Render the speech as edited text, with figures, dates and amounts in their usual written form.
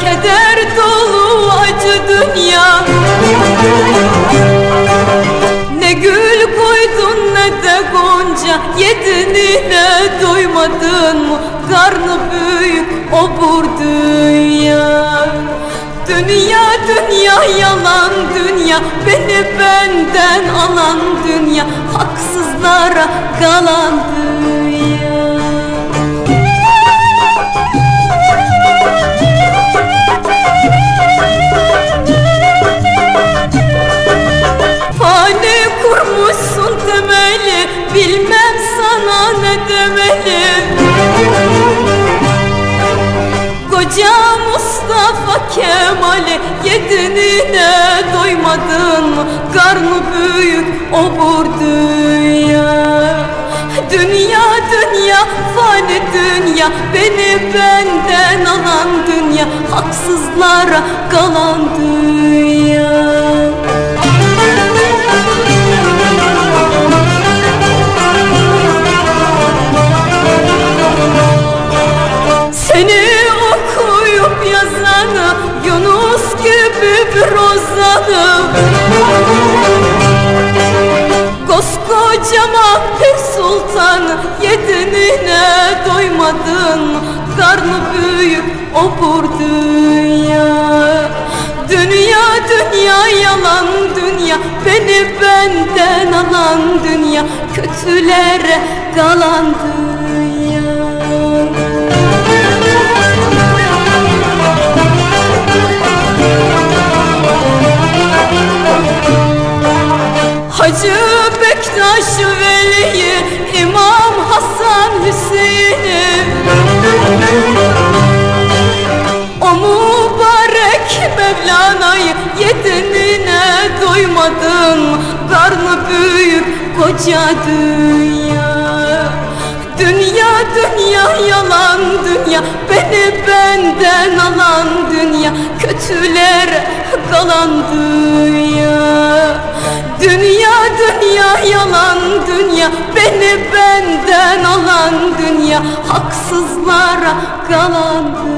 keder dolu acı dünya. Ne gül koydun ne de gonca, yedinine doymadın mı? Karnı büyük obur dünya. Dünya dünya yalan dünya, beni benden alan dünya, haksızlara kalan dünya. Fani kurmuşsun temeli, bilmem sana ne demeli. Koca Mustafa Kemal'i, yedinine doymadın mı? Karnı büyük obur dünya. Dünya dünya fani dünya, beni benden alan dünya, haksızlara kalan dünya. Seni okuyup yazanı, Yunus gibi bir ozanı, koskocaman bir sultanı, yedinine doymadın mı? Karnı büyük obur dünya. Dünya dünya yalan dünya, beni benden alan dünya, kötülere kalan dünya. Hacı Bektaş Veli'yi, İmam Hasan Hüseyin'i, o mübarek Mevlana'yı, yedinine doymadın mı? Karnı büyük koca dünya. Dünya dünya yalan dünya, beni benden alan dünya, kötülere kalan dünya. Dünya dünya yalan dünya, beni benden alan dünya, haksızlara kalan dünya.